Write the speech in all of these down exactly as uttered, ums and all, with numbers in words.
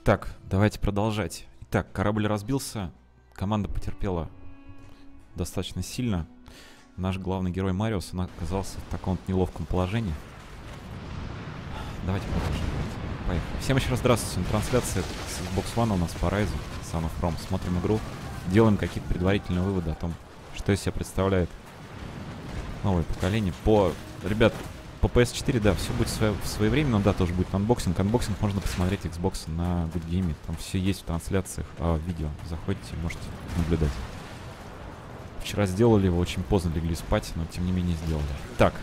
Так, давайте продолжать. Итак, корабль разбился, команда потерпела достаточно сильно. Наш главный герой Мариус, он оказался в таком неловком положении. Давайте продолжим. Поехали. Всем еще раз здравствуйте. На трансляции с Xbox One у нас по Ryzen, Son of Rome. Смотрим игру, делаем какие-то предварительные выводы о том, что из себя представляет новое поколение. По, ребят, по пи эс четыре, да, все будет свое, своевременно, да, тоже будет анбоксинг. Анбоксинг можно посмотреть Xbox на Good Game, там все есть в трансляциях, а, видео. Заходите, можете наблюдать. Вчера сделали его, очень поздно легли спать, но тем не менее сделали. Так.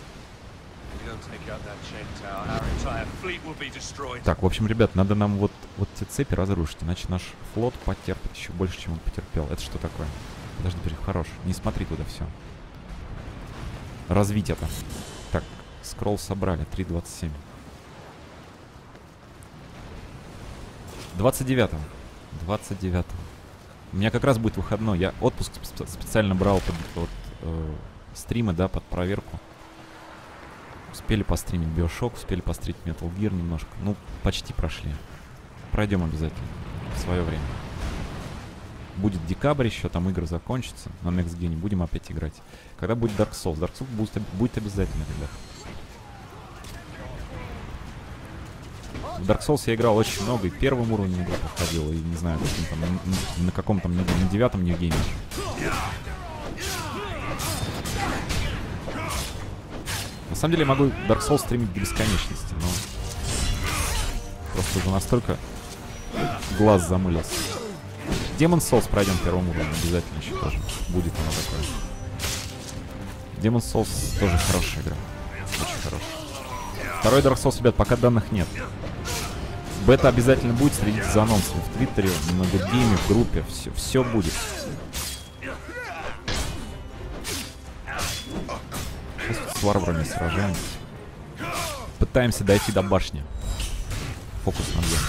Так, в общем, ребят, надо нам вот, вот эти цепи разрушить, иначе наш флот потерпит еще больше, чем он потерпел. Это что такое? Подожди, берег, хорош. Не смотри туда, все. Развить это. Так, скролл собрали, три двадцать семь. двадцать девятого. двадцать девятого. У меня как раз будет выходной. Я отпуск специально брал под вот, э, стримы, да, под проверку. Успели постримить Bioshock, успели постримить Metal Gear немножко. Ну, почти прошли. Пройдем обязательно. В свое время. Будет декабрь еще, там игры закончатся. На Next Gen будем опять играть. Когда будет Dark Souls? Dark Souls будет, будет обязательно, ребят. В Dark Souls я играл очень много, и первым уровнем игры проходил, и не знаю, каким там, на, на каком там, на, на девятом New Game. На самом деле я могу Dark Souls стримить до бесконечности, но просто уже настолько глаз замылился. Demon Souls пройдем первым уровнем, обязательно еще тоже будет оно такое. Demon Souls тоже хорошая игра, очень хорошая. Второй Dark Souls, ребят, пока данных нет. Бета обязательно будет, следите за анонсами в Твиттере, на Гудгейме, в группе, все, все будет. Сейчас с варварами сражаемся. Пытаемся дойти до башни. Фокус на две.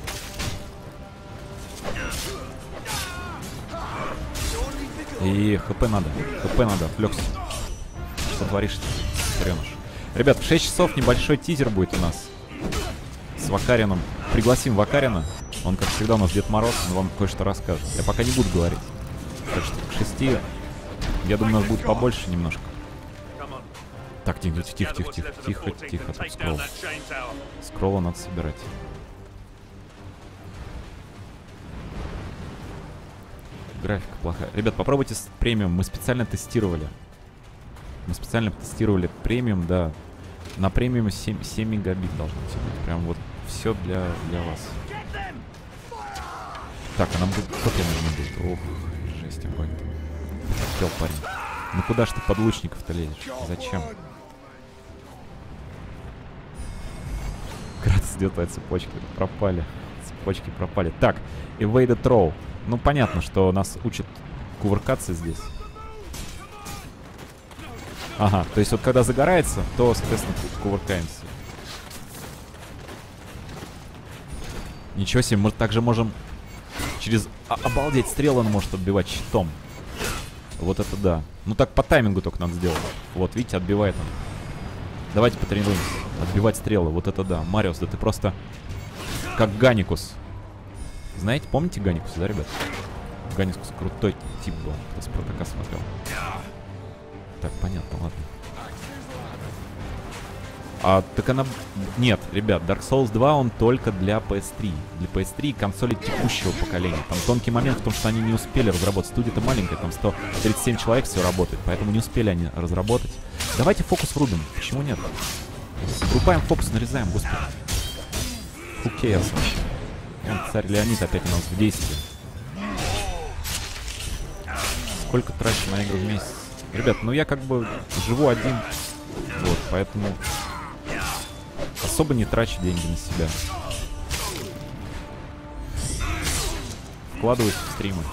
И хп надо, хп надо, отвлекся. Что творишь, хреныш? Ребят, в шесть часов небольшой тизер будет у нас с Вакарином. Пригласим Вакарина. Он, как всегда, у нас Дед Мороз, он вам кое-что расскажет. Я пока не буду говорить. Так что к шести, я думаю, у нас будет побольше немножко. Так, тихо, тихо, тихо, тихо, тихо, тихо, тут скролл. Скролла надо собирать. Графика плохая. Ребят, попробуйте с премиум. Мы специально тестировали. Мы специально тестировали премиум, да. На премиум семь, семь мегабит должно быть. Прям вот все для, для вас. Так, а нам будет... Кто тебе нужно будет? Ох, жесть, огонь. Хотел парень. Ну куда ж ты под лучников-то лезешь? Зачем? Кратос идет твоя цепочка. Пропали. Цепочки пропали. Так, Evade Throw. Ну понятно, что нас учат кувыркаться здесь. Ага, то есть вот когда загорается, то, соответственно, кувыркаемся. Ничего себе, мы также можем через... А, обалдеть, стрелы он может отбивать щитом. Вот это да. Ну так по таймингу только надо сделать. Вот, видите, отбивает он. Давайте потренируемся. Отбивать стрелы, вот это да. Мариус, да ты просто как Ганикус. Знаете, помните Ганикуса, да, ребят? Ганикус крутой тип был, кто Спартака смотрел. Так, понятно, ладно. А, так она... Нет, ребят, Dark Souls два, он только для пи эс три. Для пи эс три и консолей текущего поколения. Там тонкий момент в том, что они не успели разработать. Студия-то маленькая, там сто тридцать семь человек все работает, поэтому не успели они разработать. Давайте фокус врубим. Почему нет? Врубаем фокус, нарезаем, господи. Who cares вообще? Вон царь Леонид опять у нас в действии. Сколько трачу на игру в месяц? Ребят, ну я как бы живу один. Вот, поэтому... Особо не трачу деньги на себя. Вкладываюсь в стримы.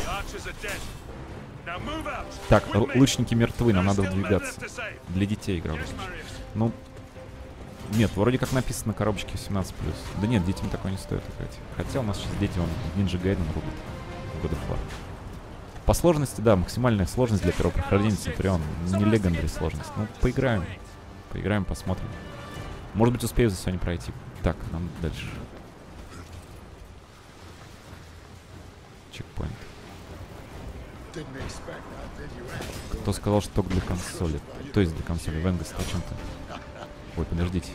Так, лучники мертвы, нам надо выдвигаться. Для детей игра. Ну, нет, вроде как написано на коробочке восемнадцать плюс. Да нет, детям такое не стоит играть. Хотя у нас сейчас дети, он Ninja Gaiden рубит в God of War. По сложности, да, максимальная сложность для первого прохождения Центурион. Не легендарная сложность. Ну, поиграем. Поиграем, посмотрим. Может быть, успею за сегодня пройти. Так, нам дальше. чекпоинт. Кто сказал, что только для консоли? То есть для консоли. Венгас, о чем ты? Ой, подождите.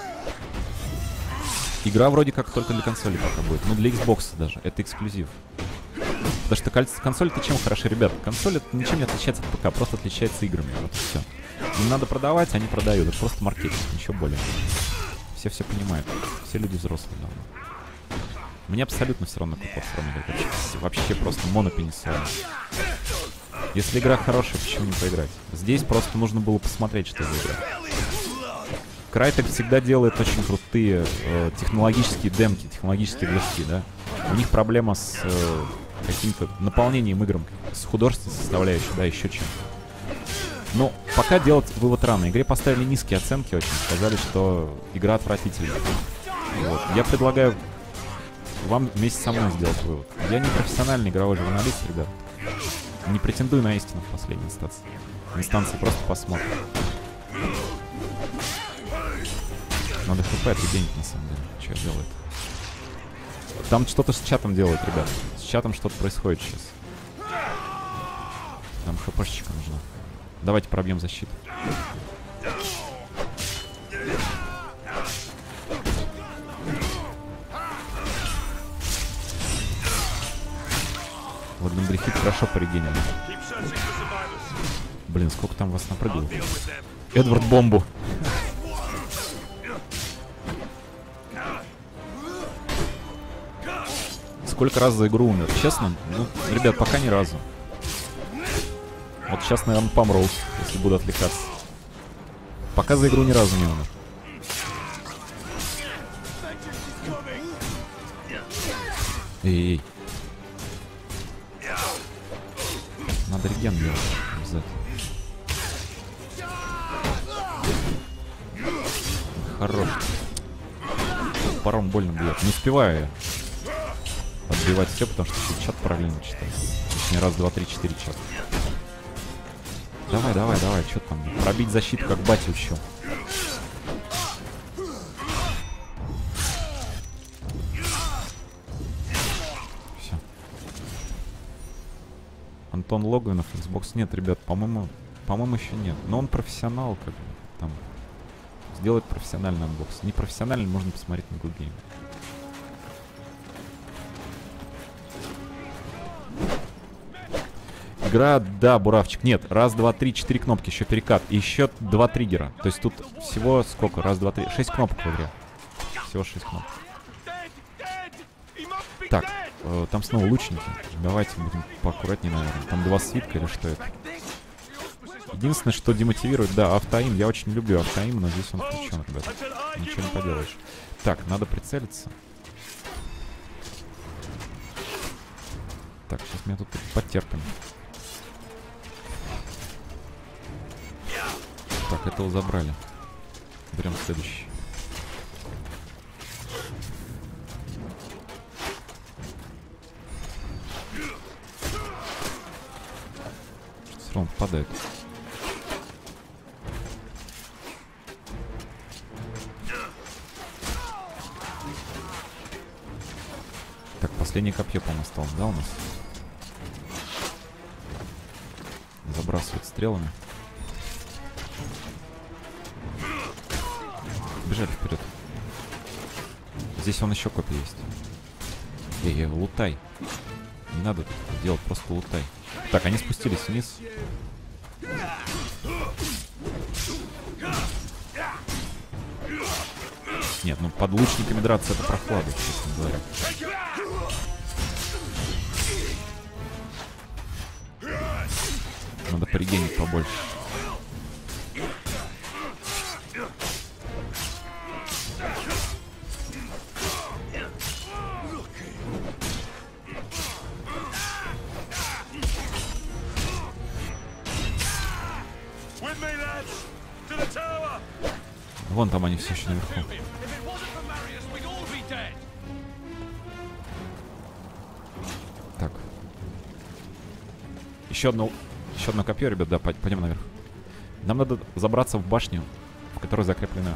Игра вроде как только для консоли пока будет. Ну, для Xbox даже. Это эксклюзив. Потому что консоль-то чем хороши, ребят? Консоль это ничем не отличается от ПК, просто отличается играми. Вот и все. Им надо продавать, они продают. Это просто маркетинг, ничего более. Все все понимают. Все люди взрослые давно. Мне абсолютно все равно, какой платформе играть. Вообще, вообще просто монопенисуально. Если игра хорошая, почему не поиграть? Здесь просто нужно было посмотреть, что за игра. Crytek всегда делает очень крутые э, технологические демки, технологические движки, да. У них проблема с э, каким-то наполнением играм, с художественной составляющей, да, еще чем-то. Но пока делать вывод рано. Игре поставили низкие оценки очень, сказали, что игра отвратительная. Вот. Я предлагаю вам вместе со мной сделать вывод. Я не профессиональный игровой журналист, ребят. Не претендую на истину в последней инстанции. В инстанции просто посмотрим. Надо хп отъединить, на самом деле. Что делает? Там что-то с чатом делают, ребят. С чатом что-то происходит сейчас. Нам хпшечка нужна. Давайте пробьем защиту. Лагнабрехит хорошо порегенили. Блин, сколько там вас напрыгало. Эдвард бомбу. Сколько раз за игру умер? Честно? Ну, ребят, пока ни разу. Вот сейчас, наверное, помру, если буду отвлекаться. Пока за игру ни разу не умер. Эй-эй. Надо реген делать. Хорош. Паром больно бьет. Не успеваю я отбивать все, потому что еще чат параллельно читаю. Точнее, раз, два, три, четыре чат. Давай, давай, давай, что там? Пробить защиту, как батя учил. Все. Антон Логвинов, Xbox нет, ребят, по-моему, по-моему, еще нет. Но он профессионал, как бы, там, сделать профессиональный анбокс. Не профессиональный, можно посмотреть на Good Game. Игра, да, Буравчик. Нет, раз, два, три, четыре кнопки, еще перекат. И еще два триггера. То есть тут всего сколько? Раз, два, три. Шесть кнопок в игре. Всего шесть кнопок. Так, э, там снова лучники. Давайте будем поаккуратнее, наверное. Там два свитка или что это? Единственное, что демотивирует, да, автоим. Я очень люблю автоим, но здесь он включен, ребят. Ничего не поделаешь. Так, надо прицелиться. Так, сейчас меня тут потерпим. Так, этого забрали. Берем следующий. Что-то все равно падает. Так, последнее копье, по-моему, осталось, да, у нас? Забрасывать стрелами. Бежали вперед. Здесь он еще копия есть. Эй, эй, лутай. Не надо делать, просто лутай. Так, они спустились вниз. Нет, ну под лучниками драться это прохлада, честно говоря. Надо порегенить побольше. Вон там они все еще наверху. Так. Еще одно, еще одно копье, ребят, да, пойдем наверх. Нам надо забраться в башню, в которой закреплены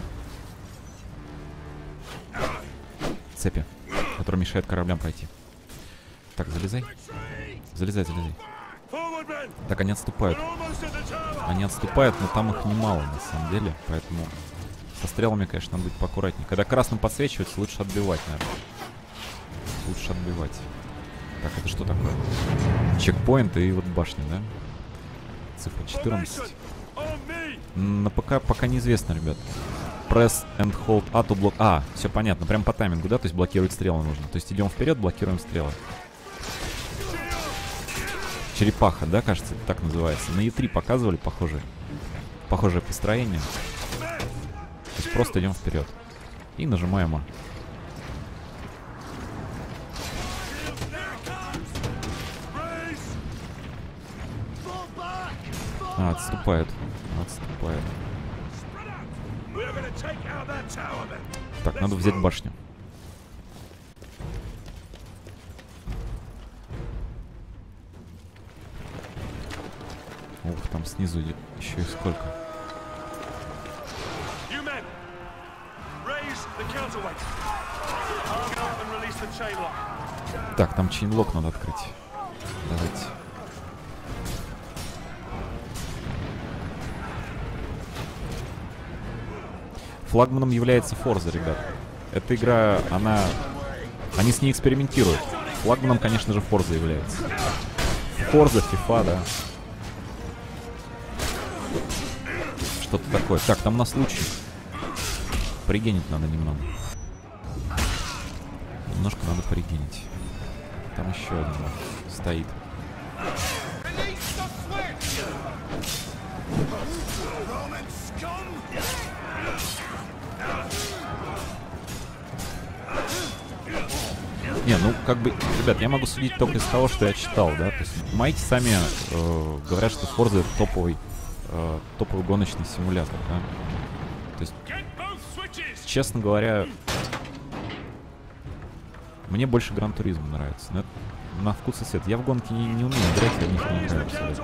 цепи, которые мешают кораблям пройти. Так, залезай. Залезай, залезай. Так, они отступают. Они отступают, но там их немало, на самом деле. Поэтому со стрелами, конечно, надо быть поаккуратнее. Когда красным подсвечивается, лучше отбивать, наверное. Лучше отбивать. Так, это что такое? Чекпоинт и вот башня, да? Цифра четырнадцать. На ПК пока неизвестно, ребят. Press and hold A to block. А, все понятно, прям по таймингу, да? То есть блокировать стрелы нужно. То есть идем вперед, блокируем стрелы. Черепаха, да, кажется, это так называется. На Е три показывали похожее, похожее построение. То есть просто идем вперед. И нажимаем А. А, отступают. Отступают. Так, надо взять башню. Ух, там снизу еще и сколько. Так, там чейнлок надо открыть. Давайте. Флагманом является Forza, ребят. Эта игра, она... Они с ней экспериментируют. Флагманом, конечно же, Forza является. Forza, FIFA, да. Что-то такое. Так, там у нас лучник. Пригенить надо немного. Немножко надо пригенить. Там еще один стоит. Не, ну как бы, ребят, я могу судить только из того, что я читал, да. То есть майки сами э, говорят, что Forza это топовый, э, топовый гоночный симулятор, да. То есть, честно говоря, мне больше Гран Туризмо нравится. Но это на вкус и цвет. Я в гонки не, не умею играть, я в них не играю абсолютно.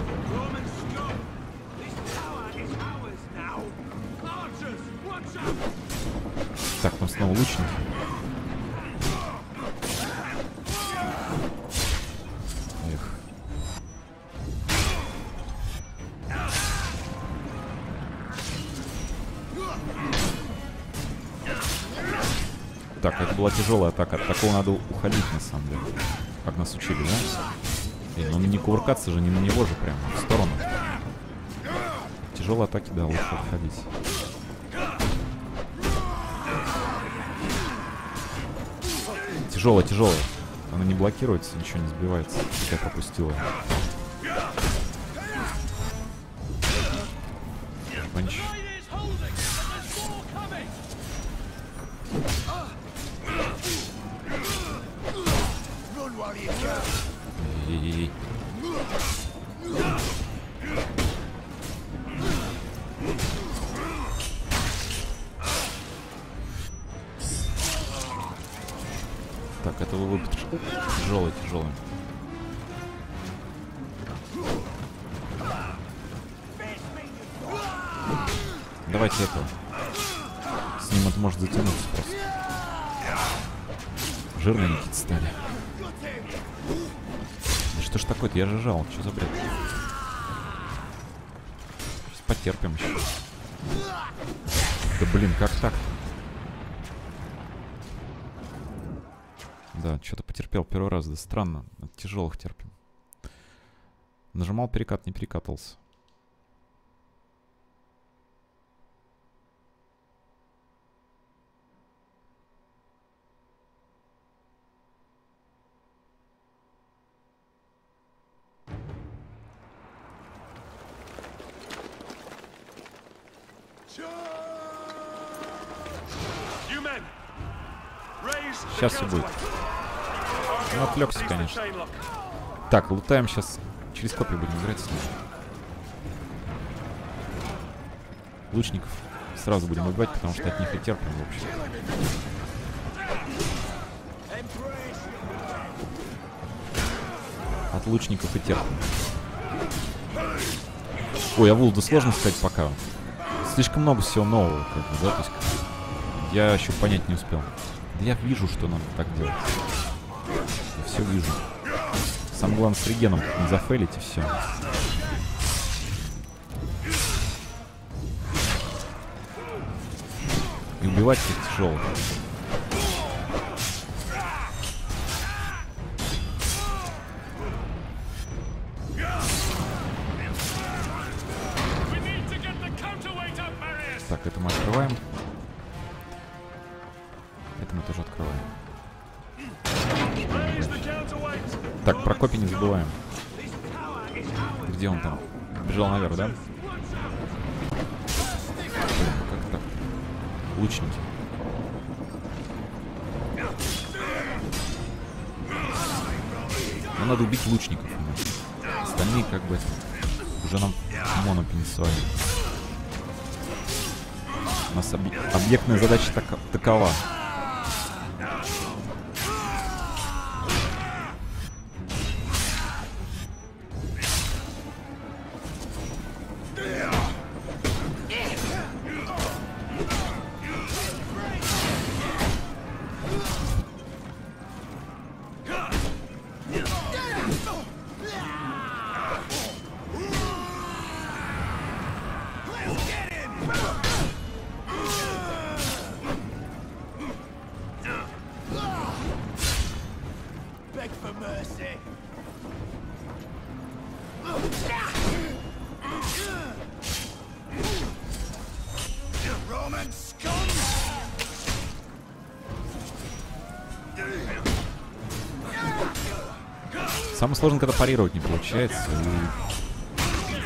Так, там снова лучник. Эх. Так, это была тяжелая атака. От такого надо уходить, на самом деле. Как нас учили, да? Эй, ну не кувыркаться же, не на него же прямо, в сторону. Тяжелые атаки, да, лучше отходить. Тяжелая, тяжелая. Она не блокируется, ничего не сбивается. Я пропустил ее. Панч. Ей-ей-ей. Так, это вы выпад. Тяжелый, тяжелый. Давайте этого. С ним это может затянуться просто. Жирные какие-то стали. Да что ж такое-то? Я же жал. Что за бред? Сейчас потерпим еще. Да блин, как так-то? Да, что-то потерпел первый раз, да странно. От тяжелых терпим. Нажимал перекат, не перекатывался. Сейчас все будет. Ну, отвлекся, конечно. Так, лутаем сейчас. Через копию будем играть с ним. Лучников сразу будем убивать, потому что от них и терпим, в общем. От лучников и терпим. Ой, а Вулда сложно сказать пока. Слишком много всего нового, как бы, да? То есть, я еще понять не успел. Да я вижу, что надо так делать. все вижу. Самое главное с регеном не зафейлить и все. И убивать их тяжело. Так, это мы открываем. Это мы тоже открываем. Так, про копии не забываем. Где он там? Бежал наверх, да? Блин, как так? Лучники. Нам надо убить лучников. Остальные как бы уже нам моно пенсуали. У нас объ... объектная задача так... такова. Самое сложное, когда парировать не получается. И...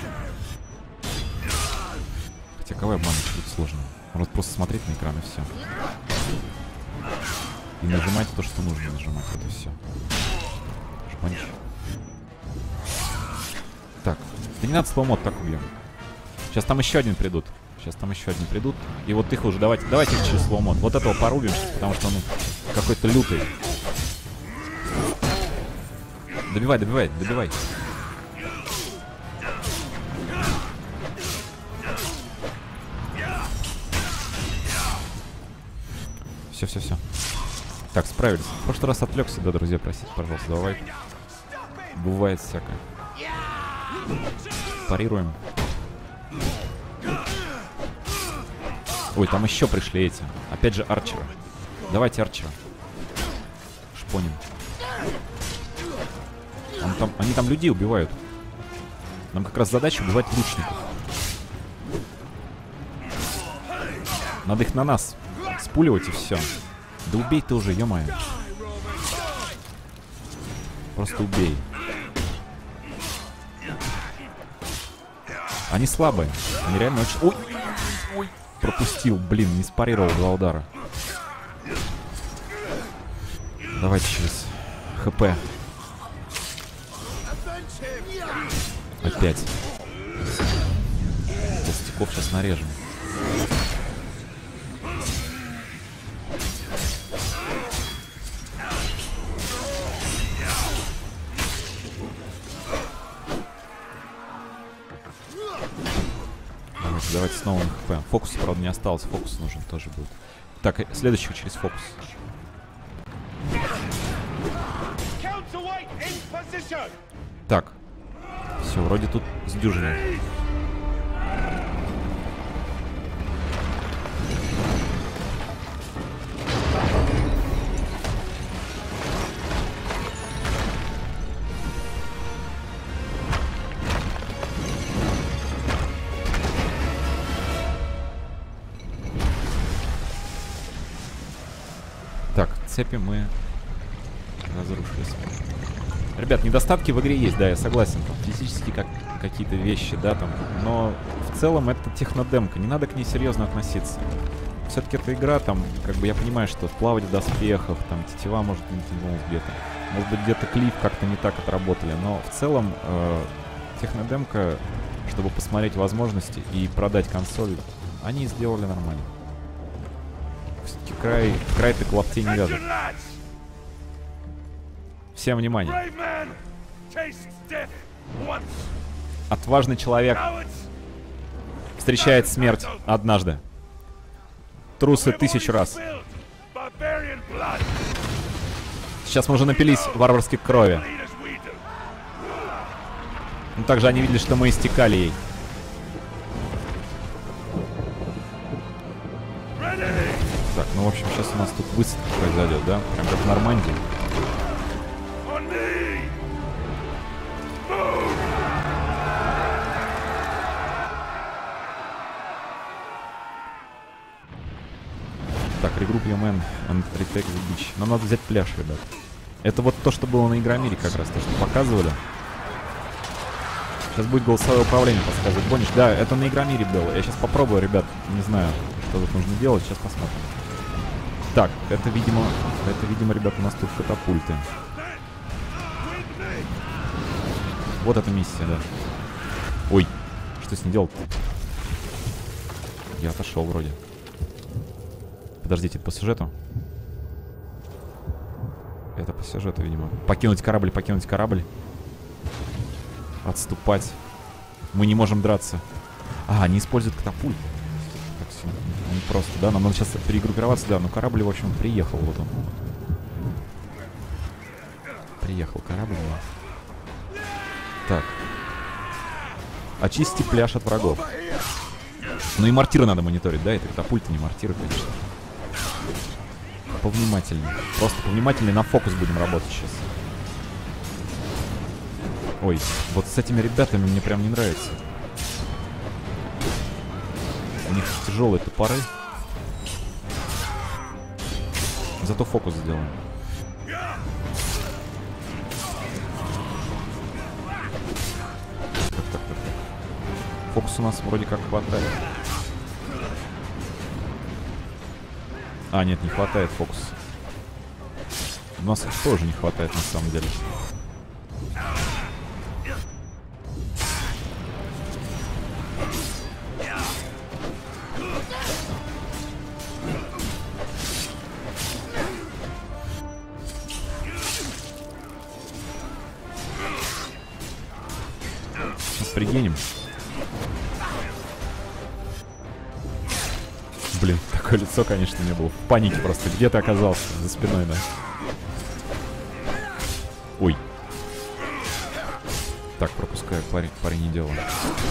Хотя кого обмануть будет сложно. Можно просто смотреть на экран и все. И нажимать то, что нужно нажимать. Это все. Шпанч. Так, тринадцатый мод так убьем. Сейчас там еще один придут. Сейчас там еще один придут. И вот их уже давайте. Давайте их через слоу мод. Вот этого порубим, потому что он какой-то лютый. Добивай, добивай, добивай. Все, все, все. Так, справились. В прошлый раз отвлекся, да, друзья, простите, пожалуйста, давай. Бывает всякое. Парируем. Ой, там еще пришли эти. Опять же арчеры. Давайте арчера. Шпоним. Он там, они там людей убивают. Нам как раз задача убивать лучников. Надо их на нас спуливать и все. Да убей ты уже, ё-моё. Просто убей. Они слабые. Они реально очень... Ой! Ой! Пропустил, блин, не спарировал два удара. Давайте через ХП. Опять. Толстяков сейчас нарежем. Давайте, давайте снова на ХП. Фокус, правда, не осталось. Фокус нужен тоже будет. Так, следующий через фокус. Так. Все, вроде тут сдюжено. Так, цепи мы разрушили. Ребят, недостатки в игре есть, да, я согласен. Там физически как какие-то вещи, да, там. Но в целом это технодемка, не надо к ней серьезно относиться. Все-таки эта игра, там, как бы я понимаю, что плавать в доспехах, там, тетива может не тянулась где-то. Может быть, где-то клип как-то не так отработали. Но в целом э, технодемка, чтобы посмотреть возможности и продать консоль, они сделали нормально. Все-таки край, край-то к лаптей не вяжет. Всем внимание. Отважный человек встречает смерть однажды. Трусы тысячу раз. Сейчас мы уже напились варварской крови. Ну, также они видели, что мы истекали ей. Так, ну, в общем, сейчас у нас тут высадка произойдет, да? Прям как в Нормандии. Так, regroup your men and retake the beach. Нам надо взять пляж, ребят. Это вот то, что было на Игромире как раз, то, что показывали. Сейчас будет голосовое управление подсказывать. Бониш, да, это на Игромире было. Я сейчас попробую, ребят. Не знаю, что тут нужно делать. Сейчас посмотрим. Так, это, видимо, это, видимо, ребят, у нас тут катапульты. Вот эта миссия, да. Ой, что с ней делать-то? Я отошел вроде. Подождите, это по сюжету? Это по сюжету, видимо. Покинуть корабль, покинуть корабль. Отступать. Мы не можем драться. А, они используют катапульт. Так все непросто, да? Нам надо сейчас перегруппироваться, да. Но корабль, в общем, приехал. Вот он. Приехал корабль. Так. Очисти пляж от врагов. Ну и мортиры надо мониторить, да? Это катапульты, не мортиры, конечно. Повнимательнее. Просто повнимательнее, на фокус будем работать сейчас. Ой, вот с этими ребятами мне прям не нравится. У них тяжелые топоры. Зато фокус сделаем. Так, так, так, так. Фокус у нас вроде как хватает. А, нет, не хватает фокуса. У нас их тоже не хватает на самом деле. Сейчас пригенем. Блин, такое лицо, конечно, не было. В панике просто. Где ты оказался? За спиной, да. Ой. Так, пропускаю. Парень, парень не делал.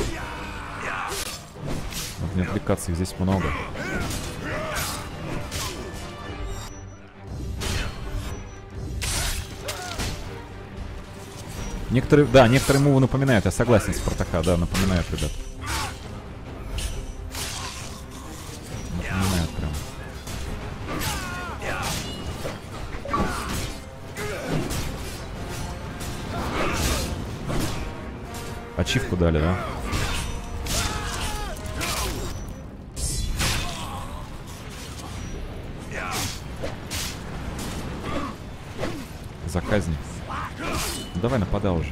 Надо не отвлекаться, их здесь много. Некоторые, да, некоторые мувы напоминают. Я согласен, Спартака, да, напоминают, ребят. Напоминают прям. Ачивку дали, да? Заказник. Давай нападай уже.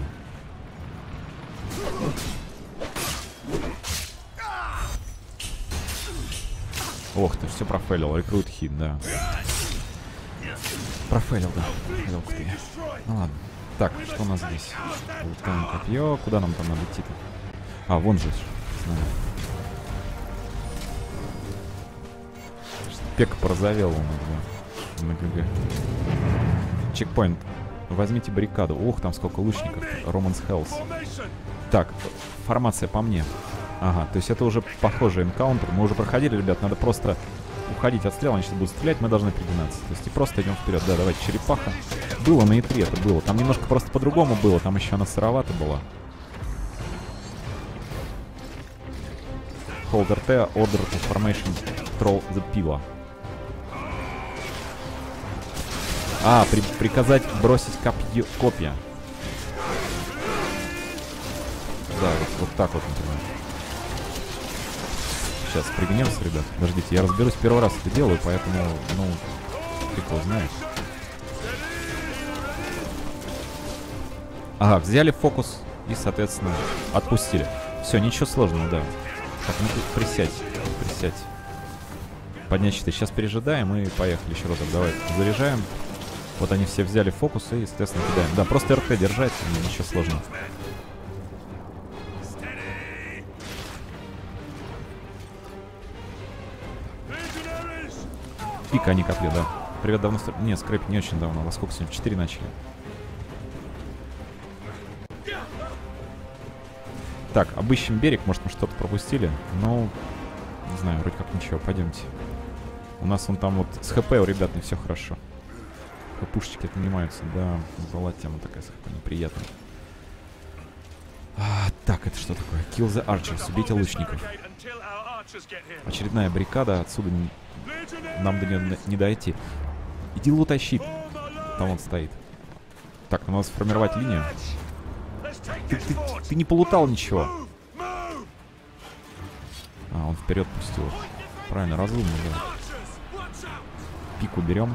Ох ты, все профейлил. Рекрут хит, да. Профейлил, да. Ух ты. Ну ладно. Так, что у нас здесь? Там копье. Куда нам там надо идти-то? А, вон же. Знаю. Пек порозовел у нас, да. На ГГ. Чекпоинт. Возьмите баррикаду. Ух, там сколько лучников. Романс Хелс. Так, формация по мне. Ага, то есть это уже похожий энкаунтер. Мы уже проходили, ребят, надо просто уходить от стрел. Они сейчас будут стрелять, мы должны пригнаться. То есть и просто идем вперед. Да, давайте, черепаха. Было на и три, это было. Там немножко просто по-другому было. Там еще она сыровата была. Hold эр тэ, Order Transformation, Troll the Pila. А, при, приказать бросить копье, копья. Да, вот, вот так вот, например. Сейчас пригнемся, ребят. Подождите, я разберусь, первый раз это делаю, поэтому, ну, фиг его знает. Ага, взяли фокус и, соответственно, отпустили. Все, ничего сложного, да. Так, ну тут присядь, присядь. Поднять щиты. Сейчас пережидаем и поехали еще разок. Давай, заряжаем. Вот они все взяли фокус и, естественно, кидаем. Да, просто эр тэ держать, ничего сложного. Пика, а не копье, да. привет, давно... стр- Не, скрэп не очень давно. Во сколько сегодня? В четыре начали. Так, обыщем берег. Может, мы что-то пропустили. Ну, не знаю, вроде как ничего. Пойдемте. У нас он там вот с ХП у ребят не все хорошо. ХПушечки отнимаются. Да, была тема такая с ХП неприятная. А, так, это что такое? Kill the archers. Убейте лучников. Очередная баррикада. Отсюда не... нам до нее не дойти. Иди лутай щит. Там он стоит. Так, надо сформировать линию. Ты, ты, ты не полутал ничего. А, он вперед пустил. Правильно, разумно, да. Пику берем.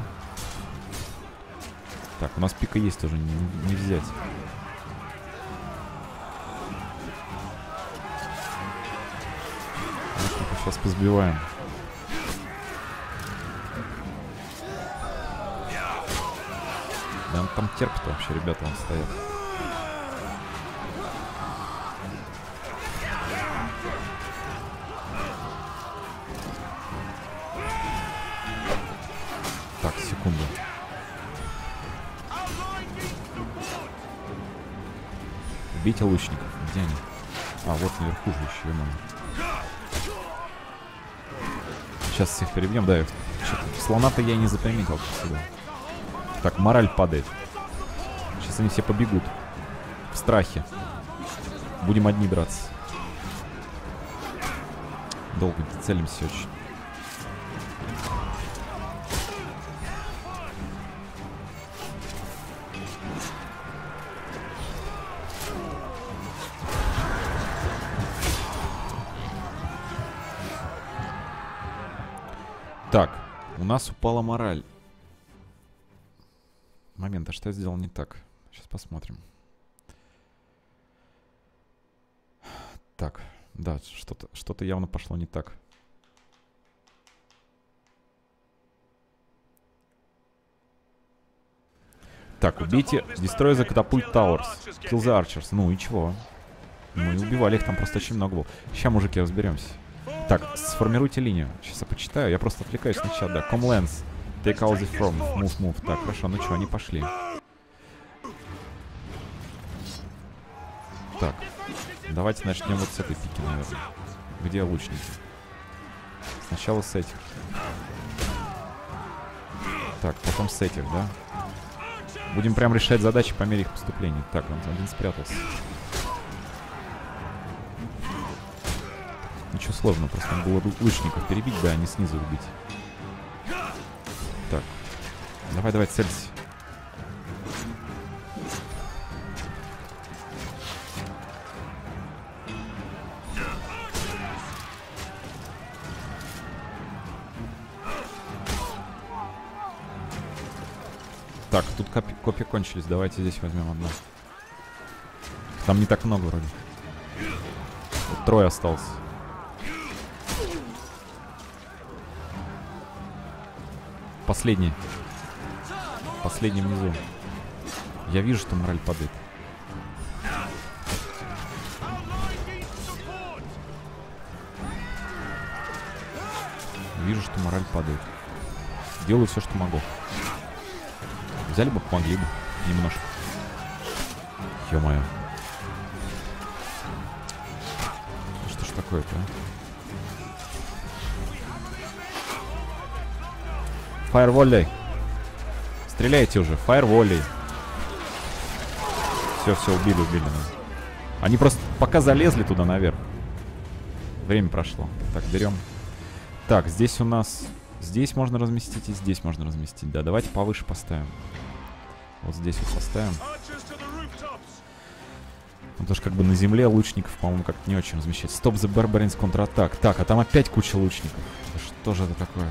Так, у нас пика есть тоже, не, не взять. Сейчас позбиваем. Да он там терпит вообще, ребята, он стоят. Так, секунду. Убейте лучников. Где они? А, вот наверху же еще, ё-моё. Сейчас всех перебьем, да. Слона-то я и не заприметил сюда. Так, мораль падает. Сейчас они все побегут. В страхе. Будем одни драться. Долго целимся очень. Так, у нас упала мораль. Момент, а что я сделал не так? Сейчас посмотрим. Так, да, что-то что-то явно пошло не так. Так, убейте. Destroy the catapult towers. Kill the archers. Ну и чего? Мы убивали их, там просто очень много было. Сейчас, мужики, разберемся. Так, сформируйте линию. Сейчас я почитаю. Я просто отвлекаюсь на чат, да. Comlands. Take out the from. Move, move. Так, хорошо. Ну что, они пошли. Так. Давайте начнем вот с этой пики, наверное. Где лучники? Сначала с этих. Так, потом с этих, да? Будем прям решать задачи по мере их поступления. Так, он один спрятался. Ничего сложного, просто надо было лучников перебить, да, а не снизу убить. Так. Давай, давай, целься. Так, тут копи, копии кончились. Давайте здесь возьмем одну. Там не так много вроде. Вот трое осталось. Последний. Последний внизу. Я вижу, что мораль падает. Вижу, что мораль падает. Делаю все, что могу. Взяли бы, помогли бы. Немножко. Ё-моё. Что ж такое-то, а? Фаерволей. Стреляйте уже. Фаерволей. Все, все, убили, убили. Они просто пока залезли туда наверх. Время прошло. Так, берем. Так, здесь у нас... Здесь можно разместить и здесь можно разместить. Да, давайте повыше поставим. Вот здесь вот поставим. Ну, тоже как бы на земле лучников, по-моему, как-то не очень размещать. Stop the Barbarians контратак. Так, а там опять куча лучников. Да что же это такое?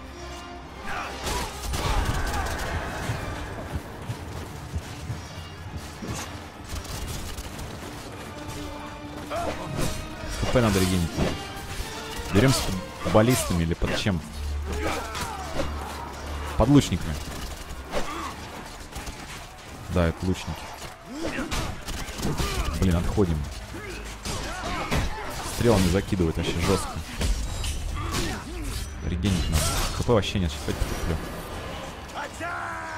ХП надо регенить. Беремся под баллистами или под чем? Под лучниками. Да, это лучники. Блин, отходим. Стрелами закидывают вообще жестко. Регенить надо. ХП вообще нет, сейчас опять потуплю.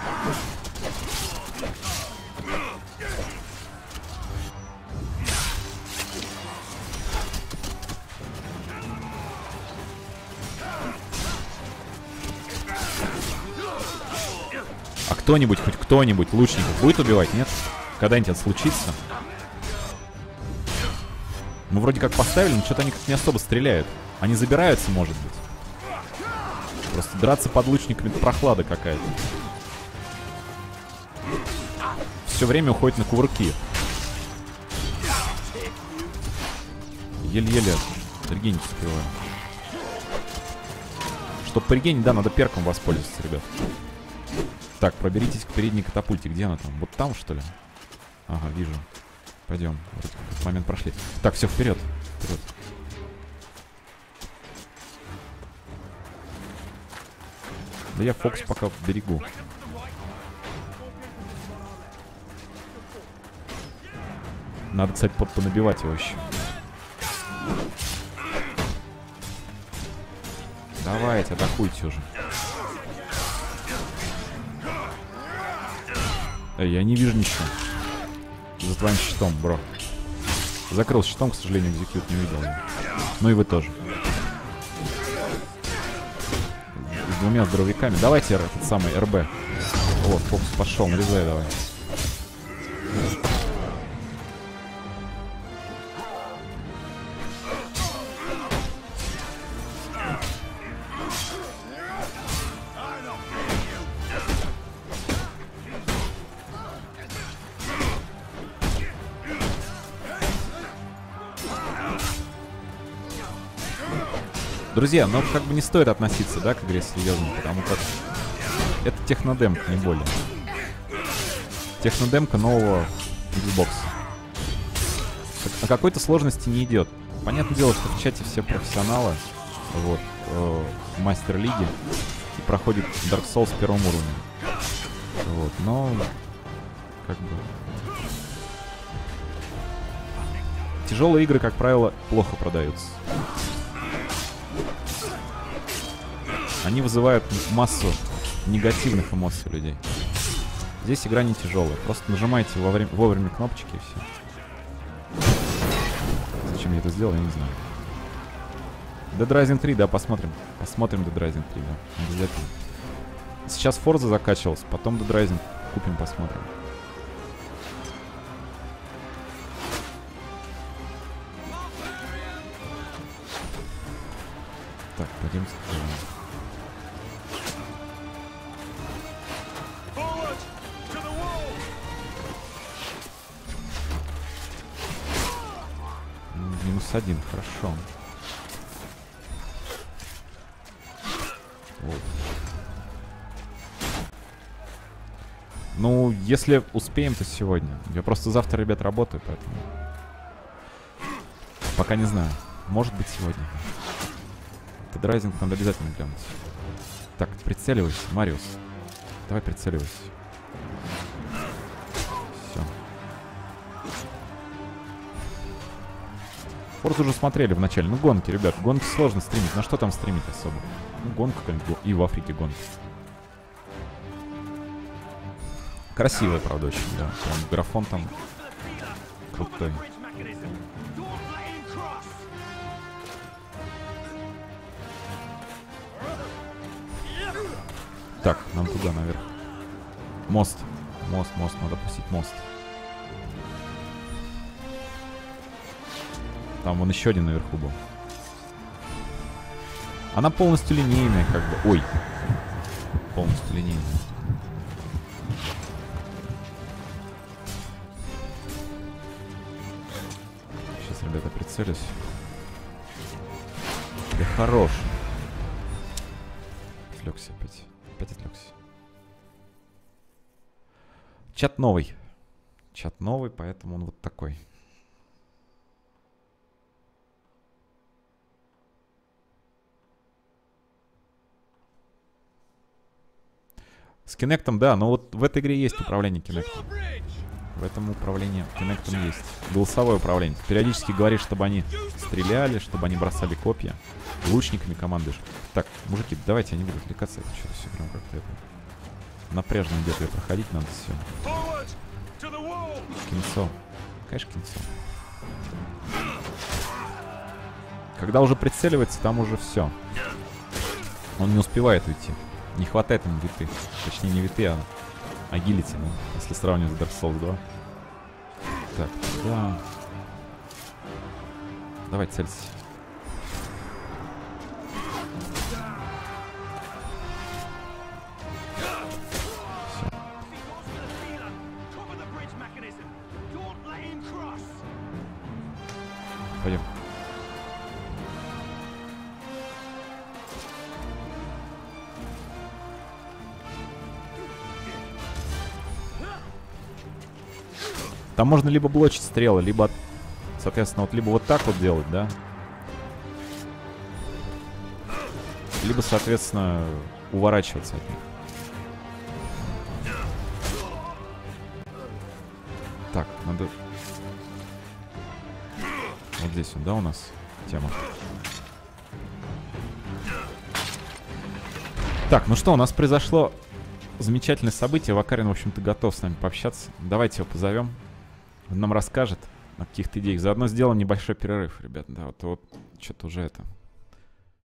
А кто-нибудь, хоть кто-нибудь лучников будет убивать, нет? Когда-нибудь это случится? Мы вроде как поставили, но что-то они как не особо стреляют. Они забираются, может быть. Просто драться под лучниками — это прохлада какая-то. Все время уходит на кувырки. Еле-еле регенить успеваю. Чтобы порегенить, да, надо перком воспользоваться, ребят. Так, проберитесь к передней катапульте. Где она там? Вот там, что ли? Ага, вижу. Пойдем. Вроде как этот момент прошли. Так, все, вперед. Вперед. Да я фокус пока берегу. Надо, кстати, понабивать его еще. Давайте, атакуйте уже. Эй, я не вижу ничего. За твоим щитом, бро. Закрыл щитом, к сожалению, экзекьют не увидел. Ну и вы тоже. С двумя здоровяками. Давайте этот самый эр бэ. Вот, фокус пошел, нарезай давай. Друзья, ну как бы не стоит относиться, да, к игре серьезно, потому как это технодемка, не более. Технодемка нового Xbox. О какой-то сложности не идет. Понятное дело, что в чате все профессионалы, вот, э, мастер-лиги, и проходит Dark Souls с первым уровнем. Вот, но как бы тяжелые игры, как правило, плохо продаются. Они вызывают массу негативных эмоций у людей. Здесь игра не тяжелая. Просто нажимайте вовремя, вовремя кнопочки и все. Зачем я это сделал, я не знаю. Dead Rising три, да, посмотрим. Посмотрим Dead Rising три, да. Обязательно. Сейчас Forza закачивался, потом Dead Rising купим, посмотрим. Так, пойдем скажем. Минус один, хорошо. Вот. Ну, если успеем, то сегодня. Я просто завтра, ребят, работаю, поэтому пока не знаю. Может быть, сегодня. Dead Rising надо обязательно глянуть. Так, прицеливайся, Мариус. Давай прицеливайся. Все. Форзу уже смотрели в начале. Ну, гонки, ребят. Гонки сложно стримить. На что там стримить особо? Ну, гонка какая-нибудь. И в Африке гонки. Красивая, правда, очень, да. Прям графон там крутой. Так, нам туда, наверх. Мост. Мост, мост. Надо пустить мост. Там вон еще один наверху был. Она полностью линейная, как бы. Ой. Полностью линейная. Сейчас, ребята, прицелюсь. Я хорош. Отвлекся опять. Опять отвлекся. Чат новый. Чат новый, поэтому он вот такой. С Kinect'ом, да, но вот в этой игре есть управление Kinect'ом. В этом управлении Kinect'ом есть. Голосовое управление. Периодически говоришь, чтобы они стреляли, чтобы они бросали копья. Лучниками командуешь. Так, мужики, давайте, я не буду отвлекаться. Это что-то все прям как-то это... Напряжно где-то ее проходить надо все. Кинцо. Конечно, кинцо. Когда уже прицеливается, там уже все. Он не успевает уйти. Не хватает ему виты. Точнее, не виты, а агилити, ну, если сравнивать с Dark Souls два. Так, да. Давай, целься. Все. Пойдем. Там можно либо блочить стрелы, либо, соответственно, вот либо вот так вот делать, да? Либо, соответственно, уворачиваться от них. Так, надо... Вот здесь вот, да, у нас тема. Так, ну что, у нас произошло замечательное событие. Вакарин, в общем-то, готов с нами пообщаться. Давайте его позовем. Он нам расскажет о каких-то идеях. Заодно сделаем небольшой перерыв, ребят. Да, вот, вот что-то уже это...